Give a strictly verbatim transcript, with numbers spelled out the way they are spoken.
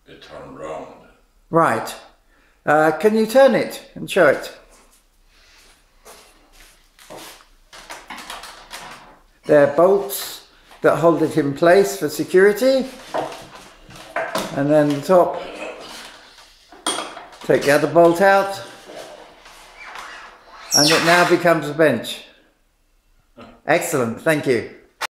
it turned round. Right. Uh, can you turn it and show it? There are bolts that hold it in place for security. And then the top, take the other bolt out, and it now becomes a bench. Excellent, thank you.